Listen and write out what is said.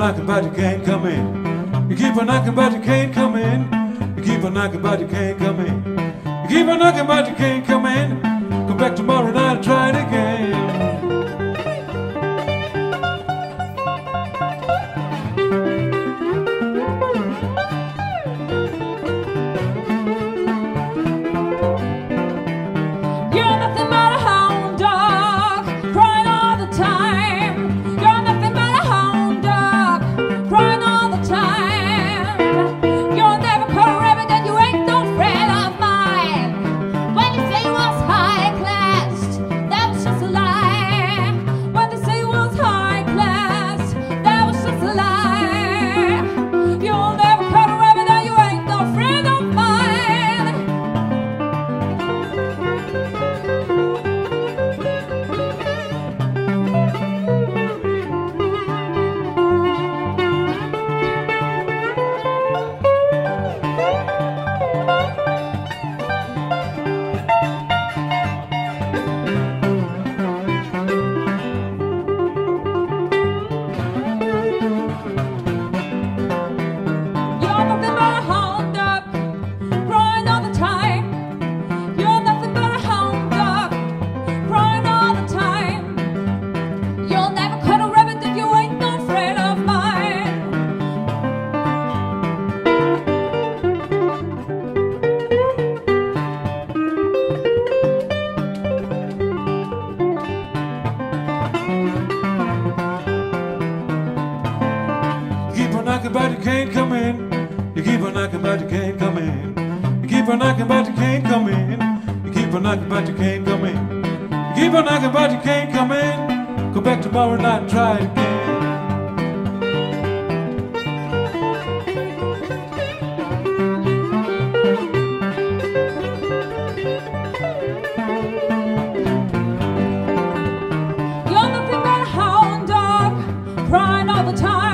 knocking, but you can't come in. You keep on knocking, but you can't come in. You keep on knocking, but you can't come in. You keep on knocking, but you can't come in. Come back tomorrow night and try it again. You're nothing but a hound dog, crying all the time. You're nothing but a hound dog, crying all the time. You'll never call a rabbit and you ain't no friend of mine. When you say you was high class, that was just a lie. When they say you was high class, that was just a lie. You'll never call a rabbit and you ain't no friend of mine. You're nothing but a hound dog, crying all the time. You're nothing but a hound dog, crying all the time. You'll never cut a rabbit if you ain't no friend of mine. You keep on knocking, but you can't come in. You keep on knocking, but you can't come in. You keep on knocking, but you can't come in. You keep on knocking, but you can't come in. You keep on knocking, but you can't come in. Go back tomorrow night and try it again. You're nothing but a hound dog, crying all the time.